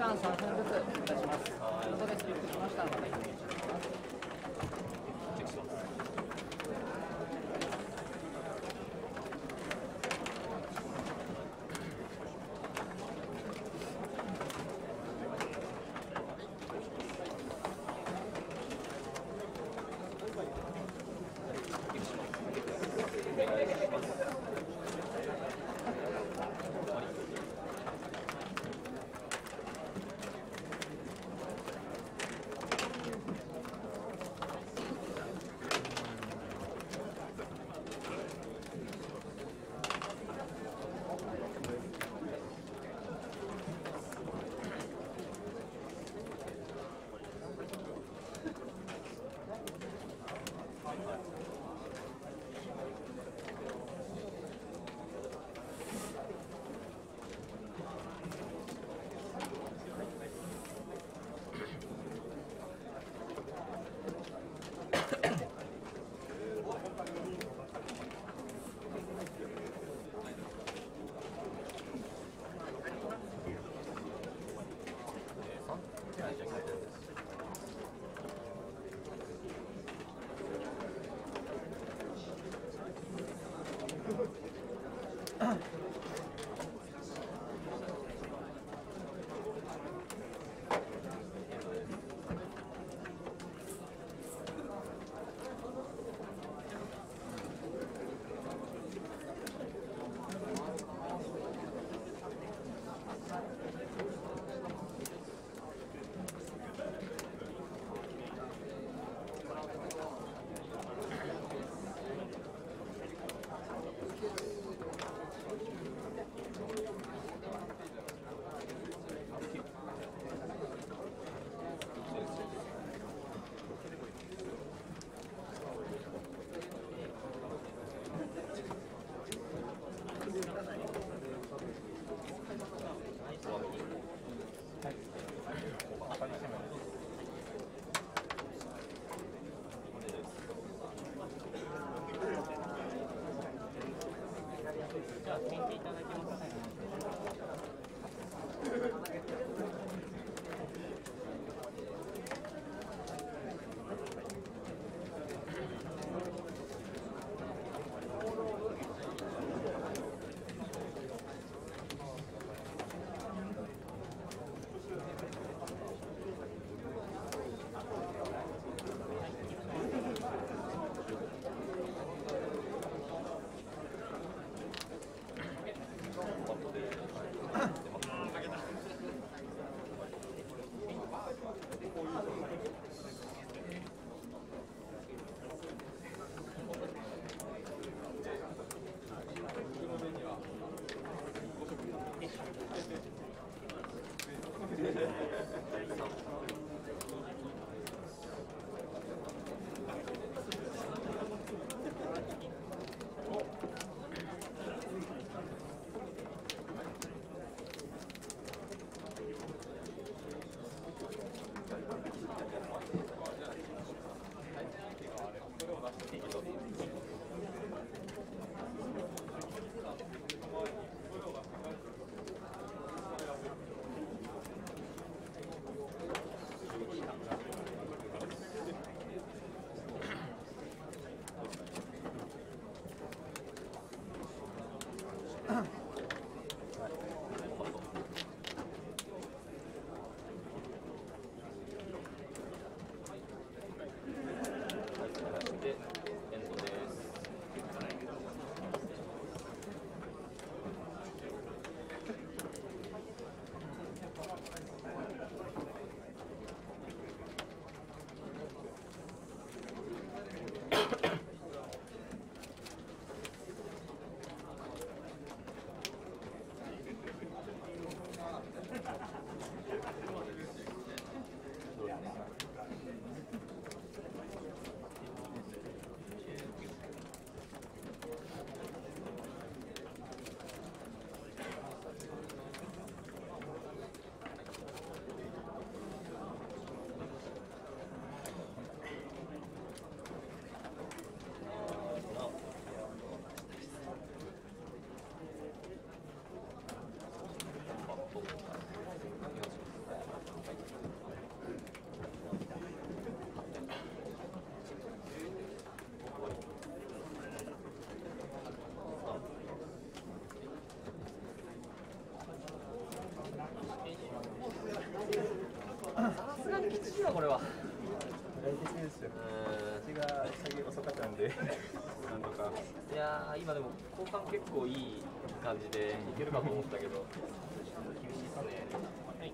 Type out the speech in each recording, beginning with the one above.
間3分ずついたします。後でスリップしました。また確認します。 チェックします。 わこれは。 大的ですよ。口が先遅かったんで、なんとか。 いやー今でも後半結構いい感じでいけるかと思ったけど、厳しいですね。はい。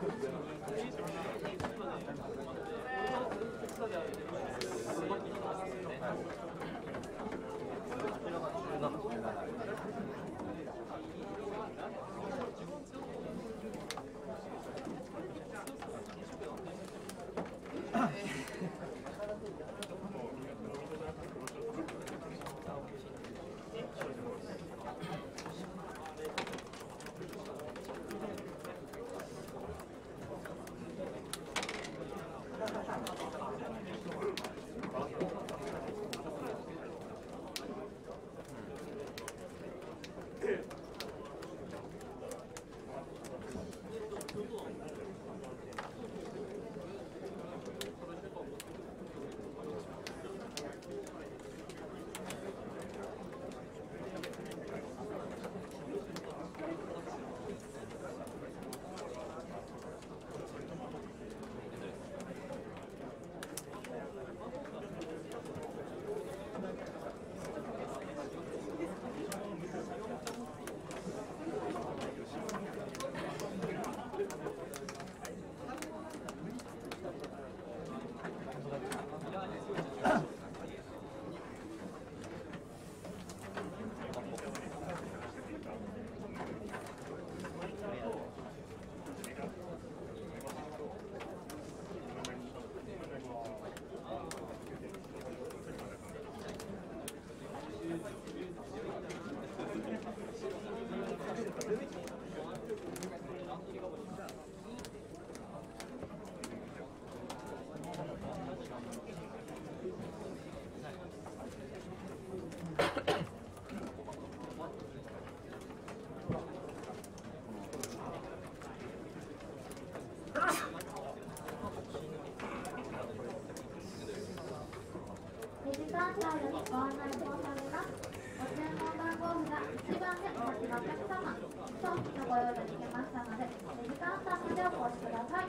ご案内申し上げます。ご注文番号札1番でお待ちのお客様、商品のご用意ができましたので、レジカウンターまでお越しください。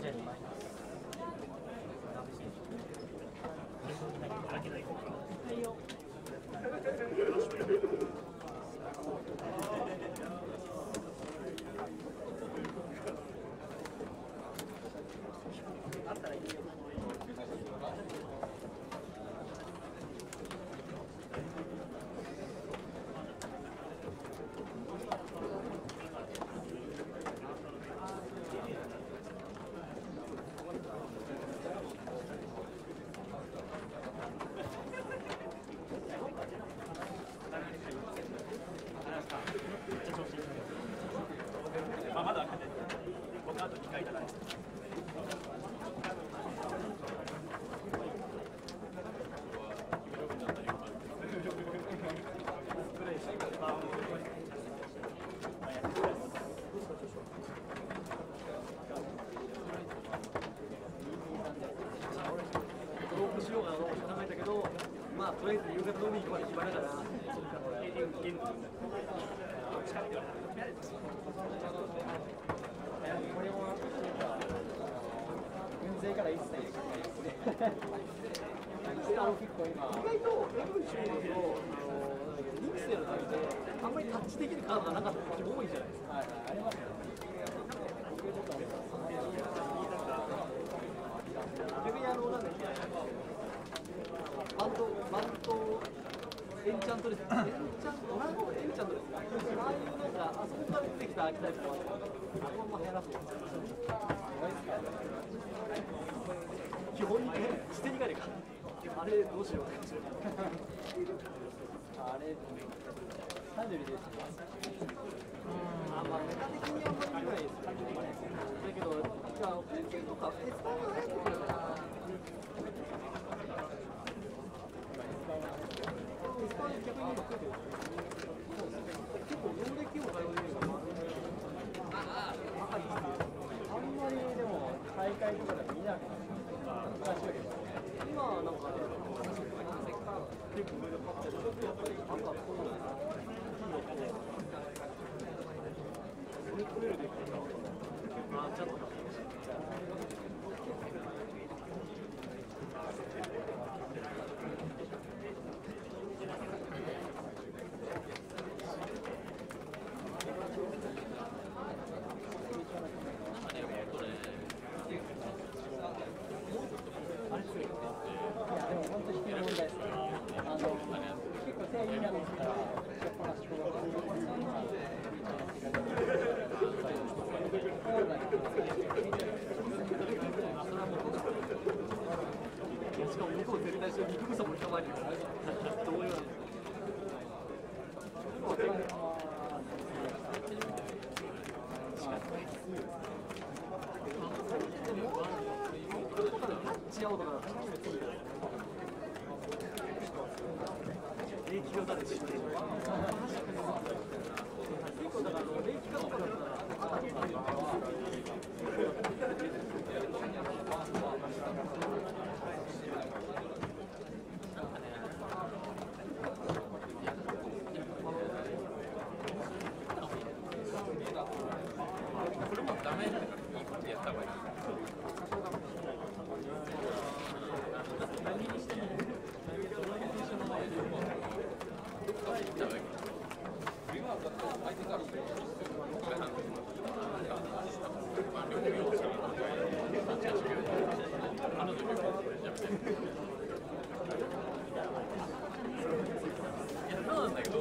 にマイナス。 まだ分かんない。僕あと2回だから。ドロップしようかなと考えたけど、まあとりあえず夕方の海行くまで暇だから、 軍勢から一切結構今意外とエブンシューのリクセルの中であんまりタッチできるカードがなかった時多いじゃないですか。 はいありますよね。 逆になんだっけ、バントエンチャントレス、エンチャントレスか、ああいうなんかあそこから出てきたアーキタイプとあのまま流行らすの基本に捨てにがれか、あれどうしようかあれタイムリーですね。 まあネタ的にあんまり見ないですよ。だけど、じゃあ、本気とか、エスパーが入ってくるから、エスパーに逆に今来る。結構、4デッキも対応できるから、赤にしてる。 あんまりでも大会とかで見なくなる。 今はなんかね、結構上で勝ってる。やっぱり赤はこうなんだ。それくれるできるか。あ、ちゃんと。しかも向こう絶対肉草も捕まえるよ。どういうのタッチアウトから霊気が誰し結構だから霊気がとかだったらこれもダメってやった方がいい。何にしてもそうなんだけど、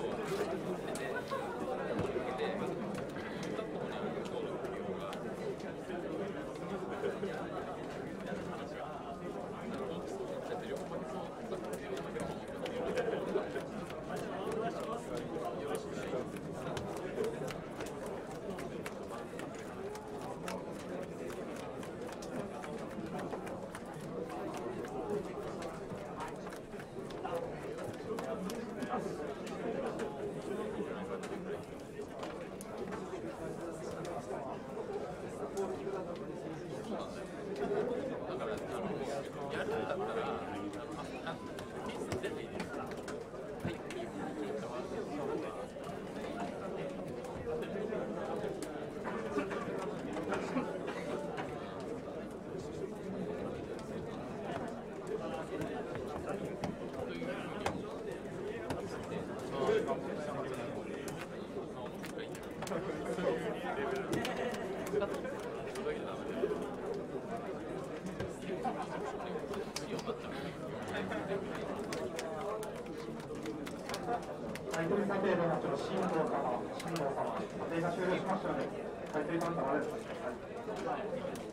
進藤様、査定が終了しましたので、海水カウンターまでお待ちください。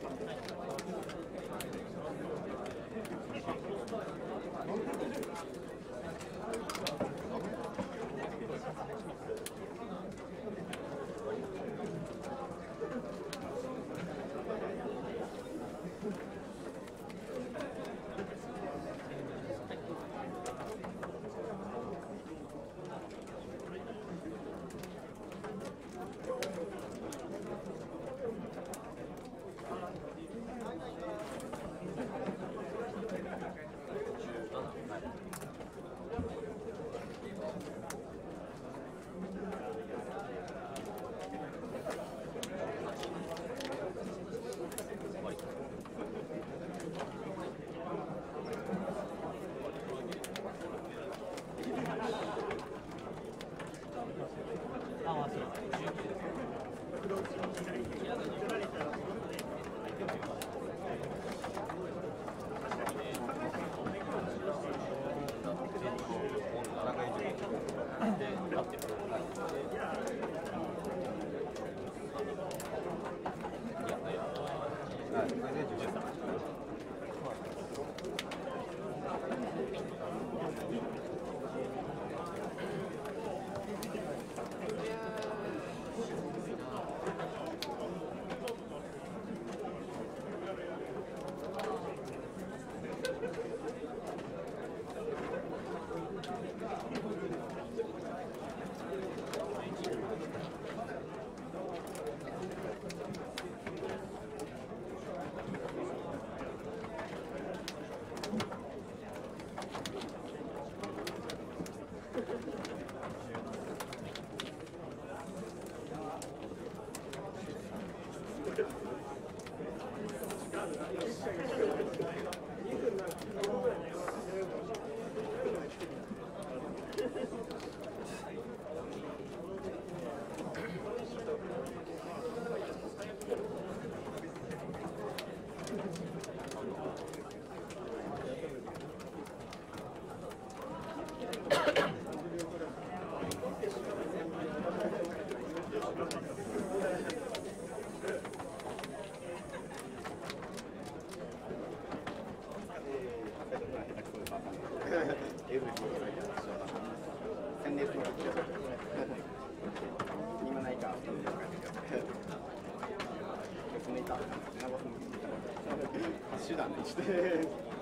手段にしてつなぎ止めを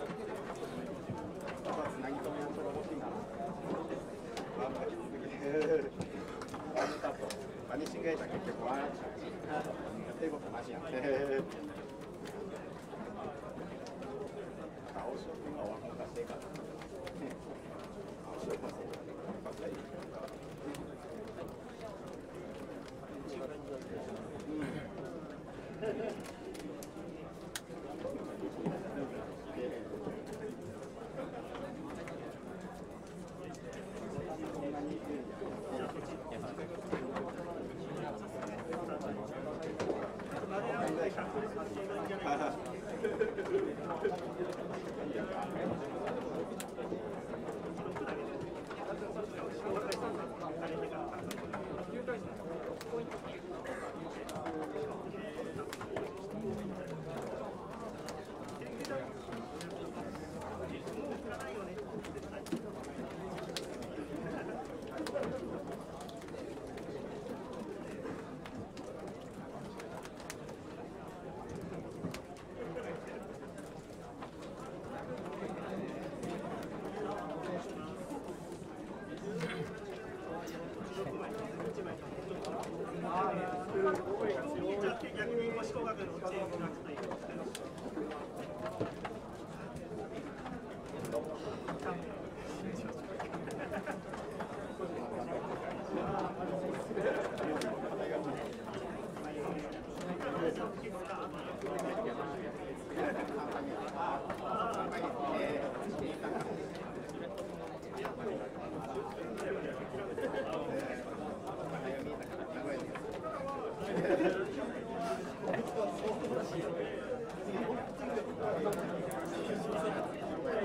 それ欲しいな。バニシングエイター結局ワンアクション英語と同じやん。青潮君がワン出してから。青潮君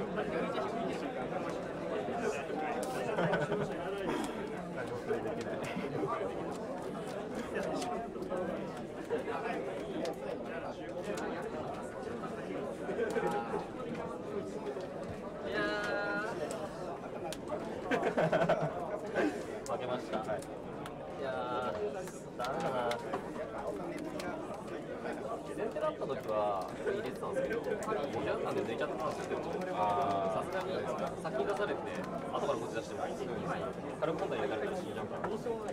何もプレイできない。 手だった時は入れてたんですけど、50分で抜いちゃったんですけど、さすがに先に出されて、後からこっち出しても、軽く本体入れられたら死んじゃうから。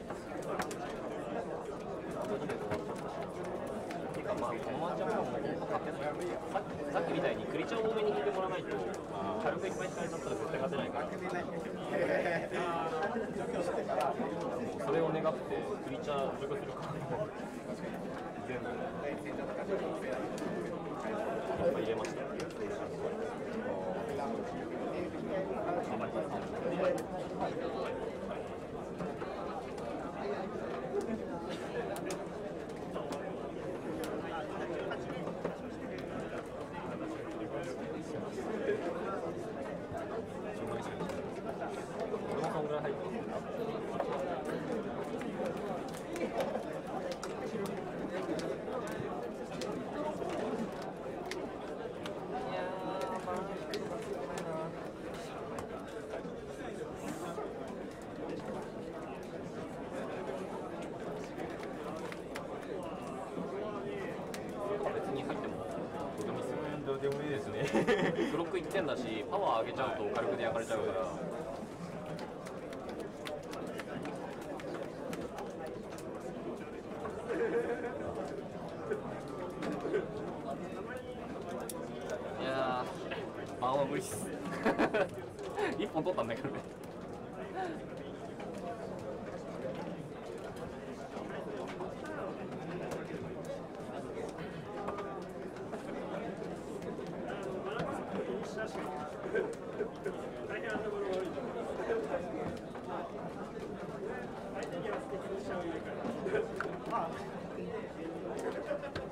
てかまあ、このワンチャンもさっきみたいにクリチャー多めに引いてもらわないと、軽くいっぱい引かれちゃったら絶対勝てないから。それを願ってクリチャー除去するか全部入れました。これもそんぐらい入ってますどうでもいいですね。ブロック1点だし、パワー上げちゃうと軽くで焼かれちゃうから。いやー、バンは無理っす。1本取ったんだけどね。 まあ